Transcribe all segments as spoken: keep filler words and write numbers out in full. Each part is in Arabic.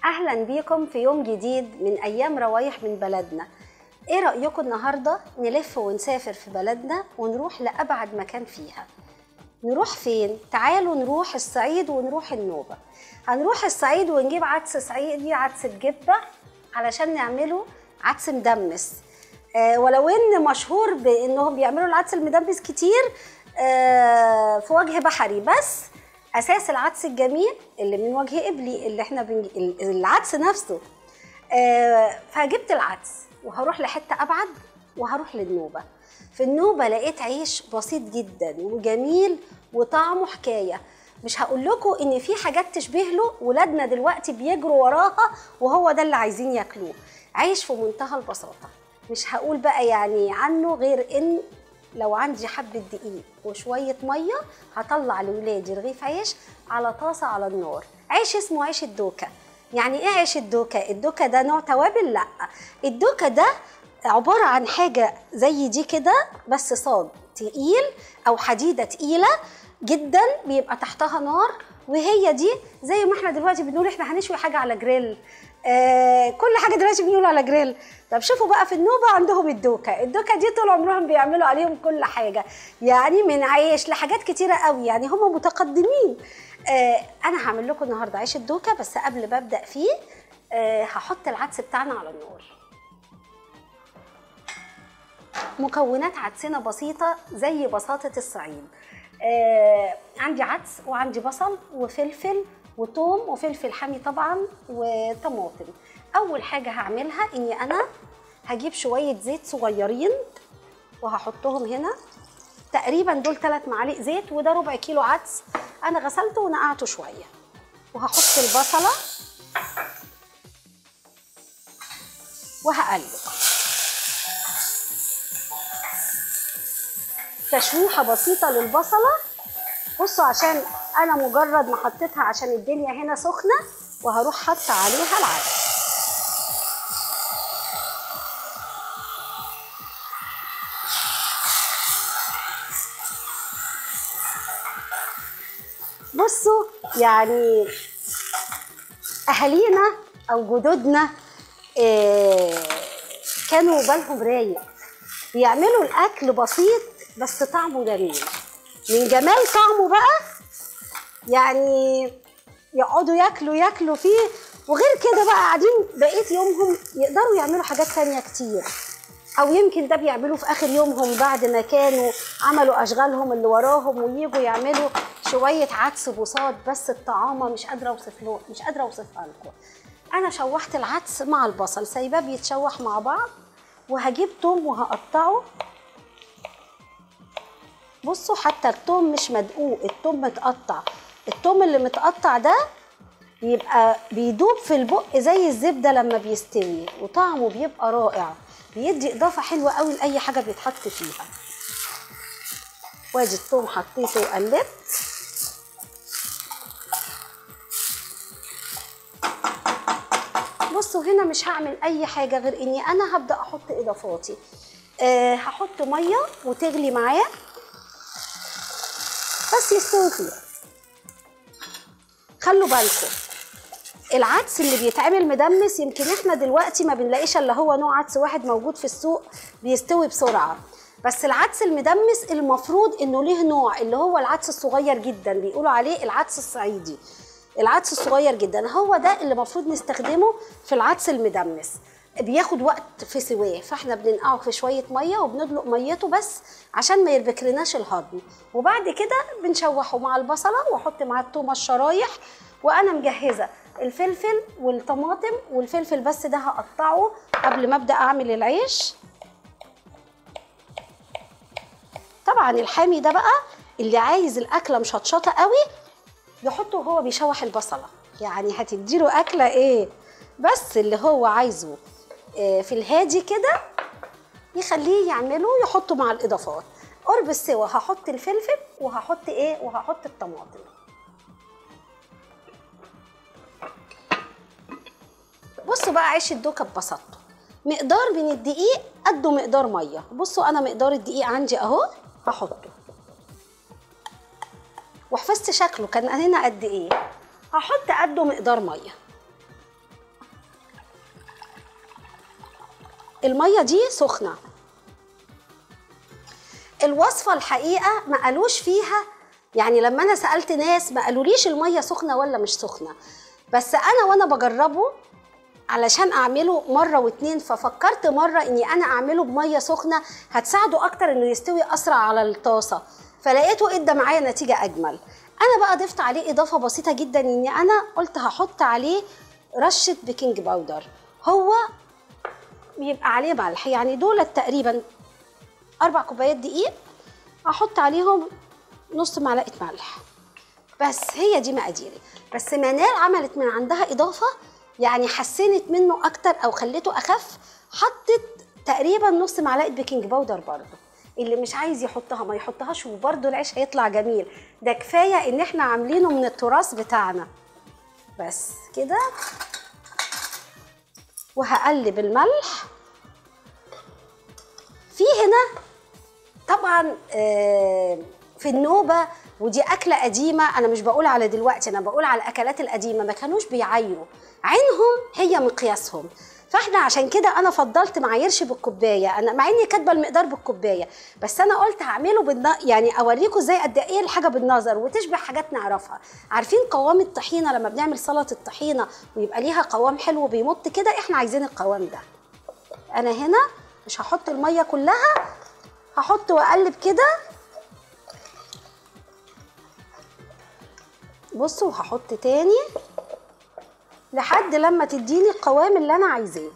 أهلا بيكم في يوم جديد من أيام روايح من بلدنا. إيه رأيكم النهاردة نلف ونسافر في بلدنا ونروح لأبعد مكان فيها؟ نروح فين؟ تعالوا نروح الصعيد ونروح النوبة. هنروح الصعيد ونجيب عدس صعيدي، عدس بجبة، علشان نعمله عدس مدمس. آه ولو إن مشهور بإنهم بيعملوا العدس المدمس كتير آه في وجه بحري، بس اساس العدس الجميل اللي من وجه قبلي اللي احنا بنج... العدس نفسه. آه فجبت العدس وهروح لحته ابعد وهروح للنوبه. في النوبه لقيت عيش بسيط جدا وجميل وطعمه حكايه. مش هقول لكم ان في حاجات تشبه له ولادنا دلوقتي بيجروا وراها وهو ده اللي عايزين ياكلوه. عيش في منتهى البساطه. مش هقول بقى يعني عنه غير ان لو عندي حبة دقيق وشوية مية هطلع لولادي رغيف عيش على طاسة على النار. عيش اسمه عيش الدوكة. يعني ايه عيش الدوكة؟ الدوكة ده نوع توابل؟ لا، الدوكة ده عبارة عن حاجة زي دي كده بس صاج تقيل او حديدة تقيلة جدا بيبقى تحتها نار، وهي دي زي ما احنا دلوقتي بنقول احنا هنشوي حاجة على جريل. آه كل حاجة دلوقتي بنقول على جريل. طب شوفوا بقى في النوبة عندهم الدوكة. الدوكة دي طول عمرهم بيعملوا عليهم كل حاجة، يعني من عيش لحاجات كتيرة قوي، يعني هم متقدمين. آه أنا هعمل لكم النهاردة عيش الدوكة، بس قبل ما أبدأ فيه آه هحط العدس بتاعنا على النار. مكونات عدسنا بسيطة زي بساطة الصعيد. آه عندي عدس وعندي بصل وفلفل وثوم وفلفل حامي طبعا وطماطم. اول حاجه هعملها اني انا هجيب شويه زيت صغيرين وهحطهم هنا، تقريبا دول ثلاث معالق زيت، وده ربع كيلو عدس انا غسلته ونقعته شويه. وهحط البصله وهقلب تشويحه بسيطه للبصله. بصوا عشان انا مجرد ما حطيتها عشان الدنيا هنا سخنه، وهروح حاطه عليها العدس. بصوا يعني اهالينا او جدودنا إيه كانوا بالهم رايق، بيعملوا الاكل بسيط بس طعمه جميل. من جمال طعمه بقى يعني يقعدوا ياكلوا ياكلوا فيه، وغير كده بقى قاعدين بقيه يومهم يقدروا يعملوا حاجات تانية كتير، او يمكن ده بيعملوه في اخر يومهم بعد ما كانوا عملوا اشغالهم اللي وراهم، وييجوا يعملوا شويه عدس بساط. بس الطعامه مش قادره اوصف له مش قادره اوصفها لكم. انا شوحت العدس مع البصل، سايباه بيتشوح مع بعض، وهجيب توم وهقطعه. بصوا حتى التوم مش مدقوق، التوم متقطع. التوم اللي متقطع ده بيبقى بيدوب في البق زي الزبده لما بيستوي، وطعمه بيبقى رائع، بيدي اضافه حلوه قوي لاي حاجه بيتحط فيها. وادي الثوم حطيته وقلبت. بصوا هنا مش هعمل اي حاجه غير اني انا هبدا احط اضافاتي. أه هحط ميه وتغلي معايا بس يستوي فيها. خلوا بالكم العدس اللي بيتعمل مدمس يمكن احنا دلوقتي ما بنلاقيش الا هو نوع عدس واحد موجود في السوق بيستوي بسرعه، بس العدس المدمس المفروض انه ليه نوع اللي هو العدس الصغير جدا، بيقولوا عليه العدس الصعيدي. العدس الصغير جدا هو ده اللي المفروض نستخدمه في العدس المدمس. بياخد وقت في سواه، فاحنا بننقعه في شويه ميه وبندلق ميته بس عشان ما يربكلناش الهضم، وبعد كده بنشوحه مع البصله واحط معاه التومه الشرايح. وانا مجهزه الفلفل والطماطم والفلفل، بس ده هقطعه قبل ما ابدا اعمل العيش. طبعا الحامي ده بقى اللي عايز الاكله مشطشطه قوي يحطه وهو بيشوح البصله، يعني هتديله اكله ايه. بس اللي هو عايزه في الهادي كده يخليه يعمله يحطه مع الاضافات. قرب السوا هحط الفلفل وهحط ايه وهحط الطماطم. بصوا بقى عيش الدوكه ببساطته، مقدار من الدقيق قده مقدار ميه. بصوا انا مقدار الدقيق عندي اهو هحطه، وحفظت شكله كان هنا قد ايه. هحط قده مقدار ميه. الميه دي سخنه. الوصفه الحقيقه ما قالوش فيها، يعني لما انا سالت ناس ما قالوليش الميه سخنه ولا مش سخنه، بس انا وانا بجربه علشان اعمله مره واتنين، ففكرت مره اني انا اعمله بميه سخنه هتساعده اكتر انه يستوي اسرع على الطاسه، فلقيته ادى معايا نتيجه اجمل. انا بقى ضفت عليه اضافه بسيطه جدا، اني انا قلت هحط عليه رشه بيكنج باودر، هو بيبقى عليه ملح، يعني دول تقريبا اربع كوبايات دقيق، احط عليهم نص معلقه ملح بس. هي دي مقاديري. بس منال عملت من عندها اضافه يعني حسنت منه اكتر او خليته اخف، حطت تقريبا نص معلقه بيكنج باودر برضو. اللي مش عايز يحطها ما يحطهاش، وبرضو العيش هيطلع جميل. ده كفايه ان احنا عاملينه من التراث بتاعنا. بس كده، وهقلب الملح. في هنا طبعا آه في النوبه، ودي اكله قديمه، انا مش بقول على دلوقتي، انا بقول على الاكلات القديمه، ما كانوش بيعايروا، عينهم هي مقياسهم. فاحنا عشان كده انا فضلت ما اعايرش بالكوبايه، انا مع اني كاتبه المقدار بالكوبايه، بس انا قلت هعمله بالن... يعني اوريكم ازاي قد ايه الحاجه بالنظر وتشبه حاجات نعرفها. عارفين قوام الطحينه لما بنعمل سلطه الطحينه ويبقى ليها قوام حلو وبيمط كده، احنا عايزين القوام ده. انا هنا مش هحط الميه كلها، هحط واقلب كده. بصوا، وهحط تاني لحد لما تديني القوام اللي انا عايزاه.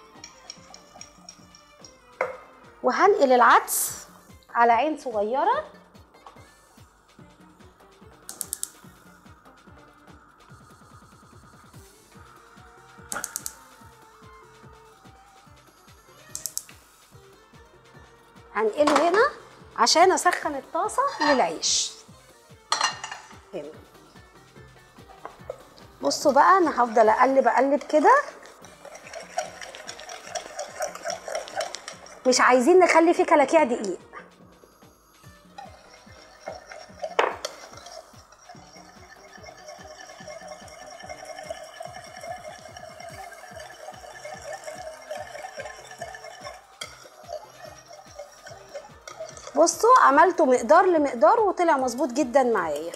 وهنقل العدس على عين صغيره. هنقله هنا عشان اسخن الطاسه للعيش. هنا بصوا بقى، انا هفضل اقلب اقلب كده. مش عايزين نخلي فيه كلاكيع دقيق. بصوا، عملته مقدار لمقدار وطلع مظبوط جدا معايا.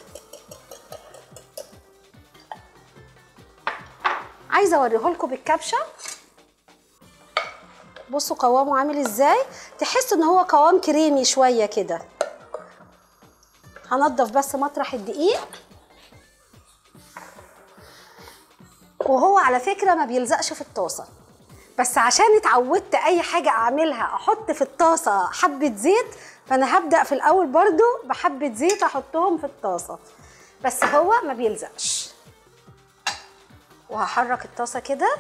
عايزه اوريهولكم بالكبشه. بصوا قوامه عامل ازاي، تحسوا ان هو قوام كريمي شويه كده. هنضف بس مطرح الدقيق. وهو على فكره ما بيلزقش في الطاسه، بس عشان اتعودت اي حاجه اعملها احط في الطاسه حبه زيت، فانا هبدا في الاول برضو بحبه زيت احطهم في الطاسه، بس هو ما بيلزقش. وهحرك الطاسه كده.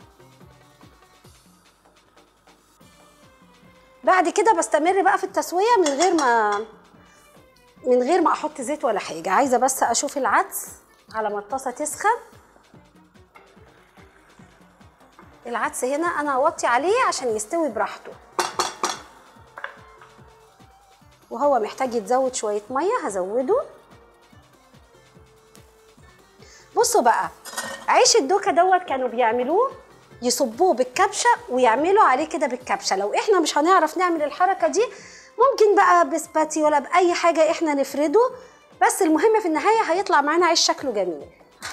بعد كده بستمر بقى في التسويه من غير ما من غير ما احط زيت ولا حاجه. عايزه بس اشوف العدس على ما الطاسه تسخن. العدس هنا انا هوطي عليه عشان يستوي براحته، وهو محتاج يتزود شويه ميه هزوده. بصوا بقى، عيش الدوكه دوت كانوا بيعملوه يصبوه بالكبشه ويعملوا عليه كده بالكبشه. لو احنا مش هنعرف نعمل الحركه دي، ممكن بقى بسباتي ولا باي حاجه احنا نفرده، بس المهم في النهايه هيطلع معانا عيش شكله جميل.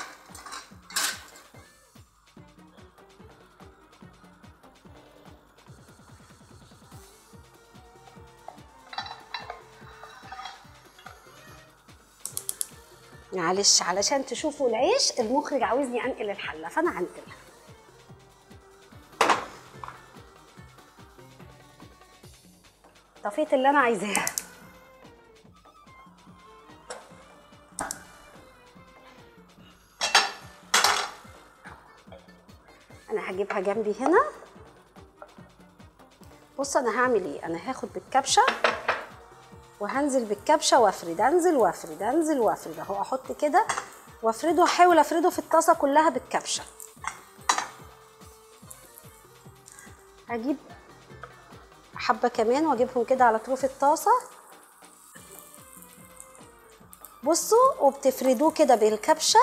معلش علشان تشوفوا العيش، المخرج عاوزني انقل الحله فانا هنقلها. طفيت اللي انا عايزاه. انا هجيبها جنبي هنا. بص انا هعمل ايه، انا هاخد بالكبشه وهنزل بالكبشه وافرد، انزل وافرد، انزل وافرد اهو، احط كده وافرده، احاول افرده في الطاسه كلها بالكبشه. هجيب حبه كمان واجيبهم كده على طروف الطاسه. بصوا، وبتفردوه كده بالكبشه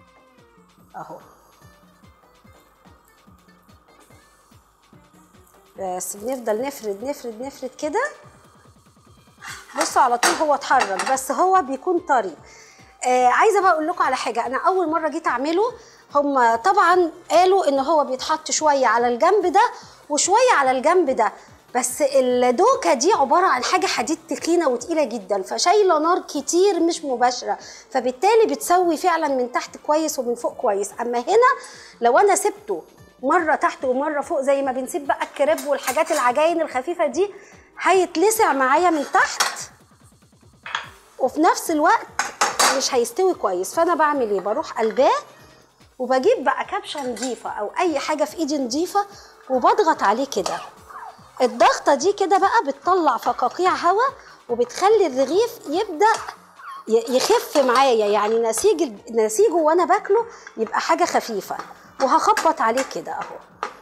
اهو. بس بنفضل نفرد نفرد نفرد كده. بصوا على طول هو اتحرك بس هو بيكون طري. آه عايزه بقى اقول لكم على حاجه، انا اول مره جيت اعمله هم طبعا قالوا ان هو بيتحط شويه على الجنب ده وشويه على الجنب ده، بس الدوكه دي عباره عن حاجه حديد تخينه وتقيله جدا فشايله نار كتير مش مباشره، فبالتالي بتسوي فعلا من تحت كويس ومن فوق كويس. اما هنا لو انا سبته مره تحت ومره فوق زي ما بنسيب بقى الكريب والحاجات العجاين الخفيفه دي هيتلسع معايا من تحت وفي نفس الوقت مش هيستوي كويس. فانا بعمل ايه؟ بروح قلباه وبجيب بقى كبشه نظيفه او اي حاجه في ايدي نظيفه وبضغط عليه كده. الضغطه دي كده بقى بتطلع فقاقيع هواء وبتخلي الرغيف يبدا يخف معايا، يعني نسيج نسيجه وانا باكله يبقى حاجه خفيفه. وهخبط عليه كده اهو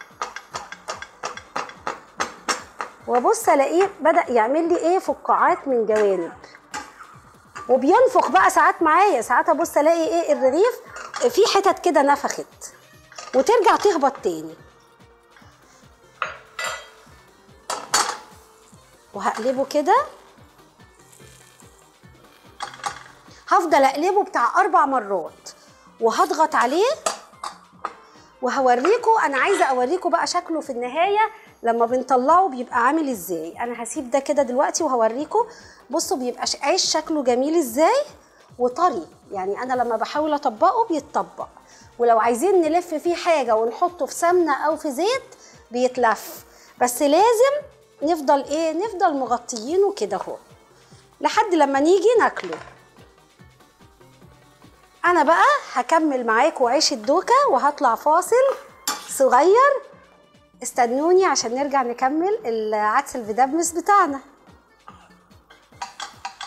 وابص الاقيه بدا يعمل لي ايه فقاعات من جوانب وبينفخ بقى ساعات معايا. ساعات ابص الاقي ايه الرغيف في حتت كده نفخت وترجع تهبط تاني. وهقلبه كده، هفضل اقلبه بتاع اربع مرات وهضغط عليه وهوريكم. انا عايزه اوريكم بقى شكله في النهايه لما بنطلعه بيبقى عامل ازاي. انا هسيب ده كده دلوقتي وهوريكم. بصوا بيبقى عيش شكله جميل ازاي وطري، يعني انا لما بحاول اطبقه بيتطبق. ولو عايزين نلف فيه حاجه ونحطه في سمنه او في زيت بيتلف، بس لازم نفضل ايه نفضل مغطيينه كده اهو لحد لما نيجي ناكله. انا بقى هكمل معاكم عيش الدوكه وهطلع فاصل صغير، استنوني عشان نرجع نكمل العدس الفيدابنس بتاعنا.